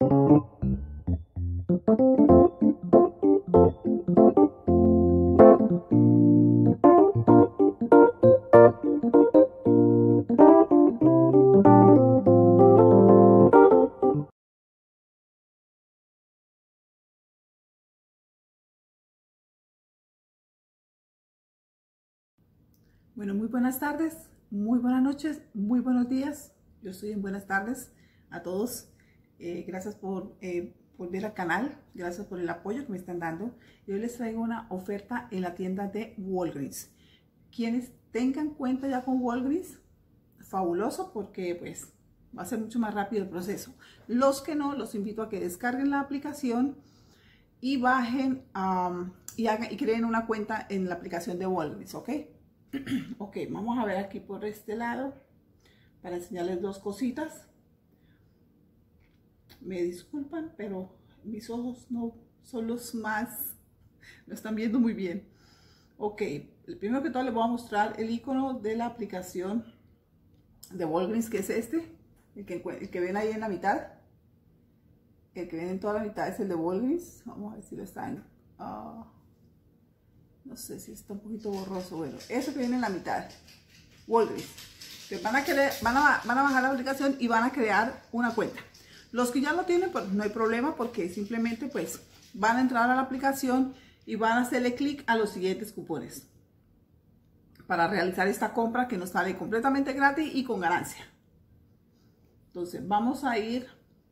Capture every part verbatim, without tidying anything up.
Bueno, muy buenas tardes, muy buenas noches, muy buenos días. Yo estoy en buenas tardes a todos. Eh, gracias por, eh, por ver al canal, gracias por el apoyo que me están dando. Y hoy les traigo una oferta en la tienda de Walgreens. Quienes tengan cuenta ya con Walgreens, fabuloso, porque pues va a ser mucho más rápido el proceso. Los que no, los invito a que descarguen la aplicación y bajen um, y, hagan, y creen una cuenta en la aplicación de Walgreens, ¿ok? Ok, vamos a ver aquí por este lado para enseñarles dos cositas. Me disculpan, pero mis ojos no son los más, no están viendo muy bien. Ok, el primero que todo les voy a mostrar el icono de la aplicación de Walgreens, que es este, el que, el que ven ahí en la mitad. El que ven en toda la mitad es el de Walgreens. Vamos a ver si lo están... Uh, no sé si está un poquito borroso. Bueno, eso que viene en la mitad, Walgreens. Que van, a querer, van, a, van a bajar la aplicación y van a crear una cuenta. Los que ya lo tienen, pues no hay problema, porque simplemente pues van a entrar a la aplicación y van a hacerle clic a los siguientes cupones para realizar esta compra que nos sale completamente gratis y con ganancia. Entonces vamos a ir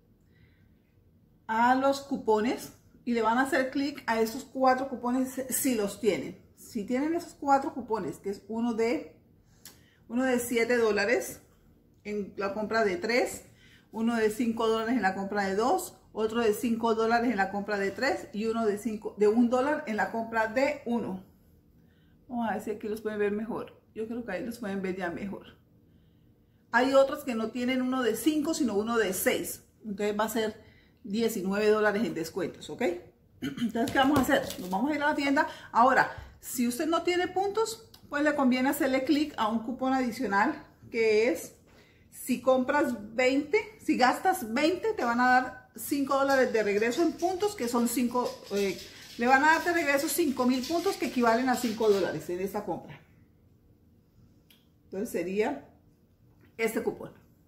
a los cupones y le van a hacer clic a esos cuatro cupones si los tienen. Si tienen esos cuatro cupones, que es uno de uno de siete dólares en la compra de tres, uno de cinco dólares en la compra de dos, otro de cinco dólares en la compra de tres y uno de cinco de un dólar en la compra de uno. Vamos a ver si aquí los pueden ver mejor. Yo creo que ahí los pueden ver ya mejor. Hay otros que no tienen uno de cinco, sino uno de seis. Entonces va a ser diecinueve dólares en descuentos, ¿ok? Entonces, ¿qué vamos a hacer? Nos vamos a ir a la tienda. Ahora, si usted no tiene puntos, pues le conviene hacerle clic a un cupón adicional, que es, si compras veinte, si gastas veinte, te van a dar cinco dólares de regreso en puntos, que son cinco, eh, le van a dar de regreso cinco mil puntos, que equivalen a cinco dólares en esta compra. Entonces sería este cupón,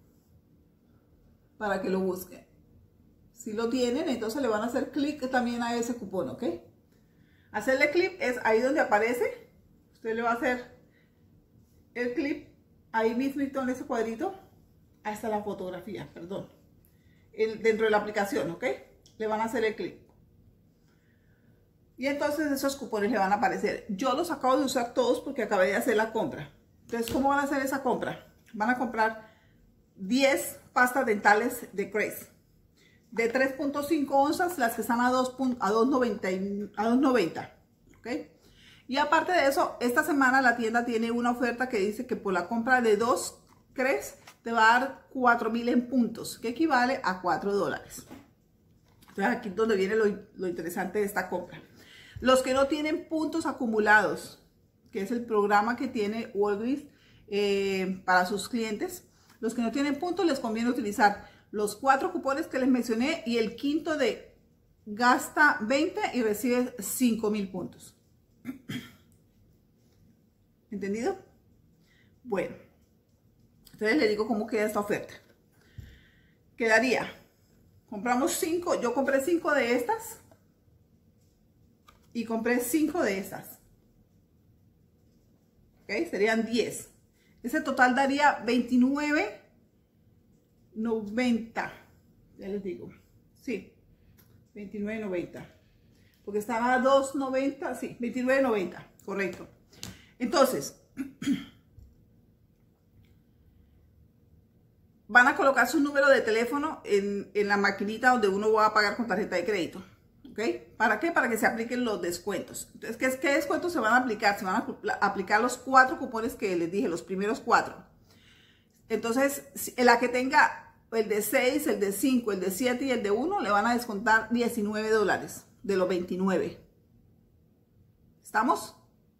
para que lo busquen. Si lo tienen, entonces le van a hacer clic también a ese cupón, ¿ok? Hacerle clic es ahí donde aparece. Usted le va a hacer el clic ahí mismo en ese cuadrito. Hasta la fotografía, perdón. El, dentro de la aplicación, ¿ok? Le van a hacer el clic. Y entonces esos cupones le van a aparecer. Yo los acabo de usar todos porque acabé de hacer la compra. Entonces, ¿cómo van a hacer esa compra? Van a comprar diez pastas dentales de Crest. De tres punto cinco onzas, las que están a dos noventa, ¿ok? Y aparte de eso, esta semana la tienda tiene una oferta que dice que por la compra de dos Crest te va a dar cuatro mil en puntos, que equivale a cuatro dólares. Entonces aquí es donde viene lo, lo interesante de esta compra. Los que no tienen puntos acumulados, que es el programa que tiene Walgreens eh, para sus clientes, los que no tienen puntos les conviene utilizar los cuatro cupones que les mencioné y el quinto de gasta veinte y recibe cinco mil puntos. ¿Entendido? Bueno, entonces le digo cómo queda esta oferta. Quedaría, compramos cinco, yo compré cinco de estas y compré cinco de estas. ¿Ok? Serían diez. Ese total daría veintinueve noventa, ya les digo, sí, veintinueve noventa, porque estaba a dos noventa, sí, veintinueve noventa, correcto. Entonces, van a colocar su número de teléfono en, en la maquinita donde uno va a pagar con tarjeta de crédito, ¿ok? ¿Para qué? Para que se apliquen los descuentos. Entonces, ¿qué, qué descuentos se van a aplicar? Se van a aplicar los cuatro cupones que les dije, los primeros cuatro. Entonces, la que tenga el de seis, el de cinco, el de siete y el de uno, le van a descontar diecinueve dólares de los veintinueve. ¿Estamos?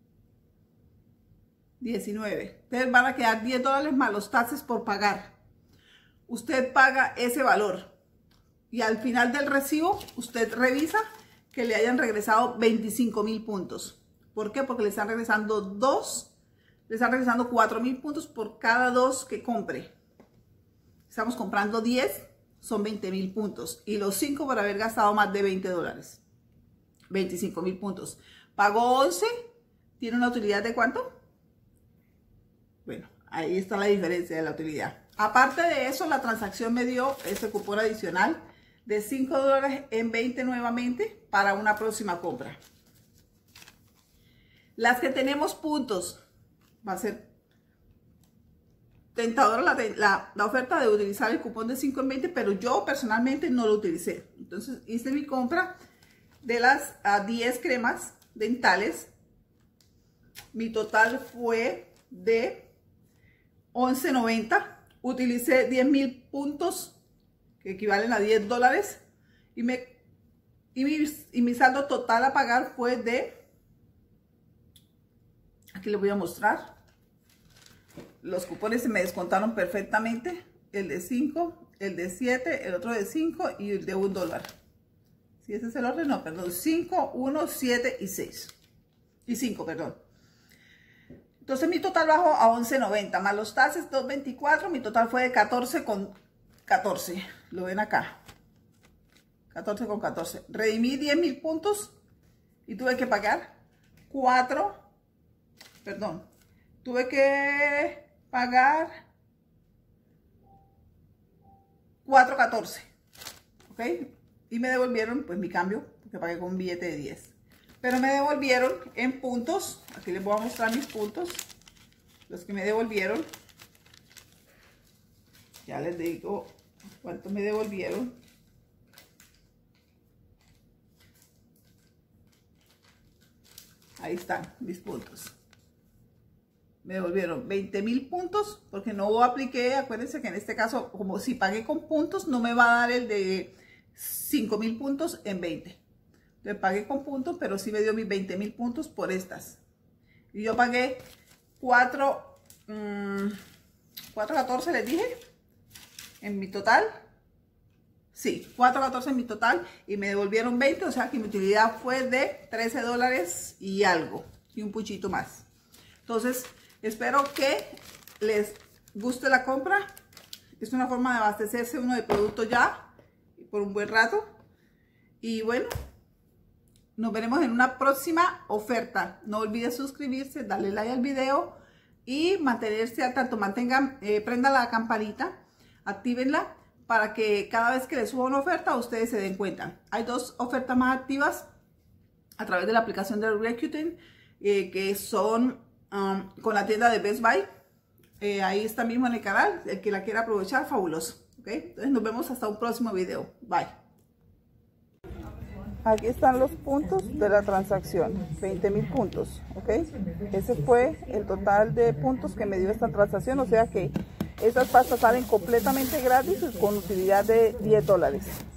diecinueve. Entonces van a quedar diez dólares más los taxes por pagar. Usted paga ese valor y al final del recibo usted revisa que le hayan regresado veinticinco mil puntos. ¿Por qué? Porque le están regresando dos, le están regresando cuatro mil puntos por cada dos que compre. Estamos comprando diez, son veinte mil puntos. Y los cinco por haber gastado más de veinte dólares. veinticinco mil puntos. Pagó once, ¿tiene una utilidad de cuánto? Bueno, ahí está la diferencia de la utilidad. Aparte de eso, la transacción me dio ese cupón adicional de cinco dólares en veinte nuevamente para una próxima compra. Las que tenemos puntos, va a ser tentadora la, la, la oferta de utilizar el cupón de cinco en veinte, pero yo personalmente no lo utilicé. Entonces hice mi compra de las uh, diez cremas dentales. Mi total fue de once noventa. Utilicé diez mil puntos, que equivalen a diez dólares. Y, me, y, mi, y mi saldo total a pagar fue de... Aquí les voy a mostrar. Los cupones se me descontaron perfectamente. El de cinco, el de siete, el otro de cinco y el de un dólar. Si ese es el orden, no, perdón. cinco, uno, siete y seis. Y cinco, perdón. Entonces mi total bajó a once noventa. Más los taxes, dos veinticuatro. Mi total fue de catorce con catorce. Lo ven acá. catorce con catorce. Redimí diez mil puntos. Y tuve que pagar cuatro. Perdón. Tuve que pagar cuatro catorce, ¿ok? Y me devolvieron pues mi cambio, porque pagué con un billete de diez. Pero me devolvieron en puntos. Aquí les voy a mostrar mis puntos. Los que me devolvieron. Ya les digo cuánto me devolvieron. Ahí están mis puntos. Me devolvieron veinte mil puntos porque no apliqué. Acuérdense que en este caso, como si pagué con puntos, no me va a dar el de cinco mil puntos en veinte. Le pagué con puntos, pero sí me dio mis veinte mil puntos por estas. Y yo pagué cuatro, mmm, cuatro catorce, les dije, en mi total. Sí, cuatro catorce en mi total y me devolvieron veinte, o sea que mi utilidad fue de trece dólares y algo, y un puchito más. Entonces, espero que les guste la compra. Es una forma de abastecerse uno de productos ya por un buen rato. Y bueno, nos veremos en una próxima oferta. No olviden suscribirse, darle like al video y mantenerse al tanto. Mantengan, eh, prendan la campanita, actívenla para que cada vez que les suba una oferta ustedes se den cuenta. Hay dos ofertas más activas a través de la aplicación de Rakuten, eh, que son um, con la tienda de Best Buy. Eh, ahí está mismo en el canal. El que la quiera aprovechar, fabuloso. ¿Okay? Entonces nos vemos hasta un próximo video. Bye. Aquí están los puntos de la transacción, veinte mil puntos, ¿ok? Ese fue el total de puntos que me dio esta transacción, o sea que estas pastas salen completamente gratis con utilidad de diez dólares.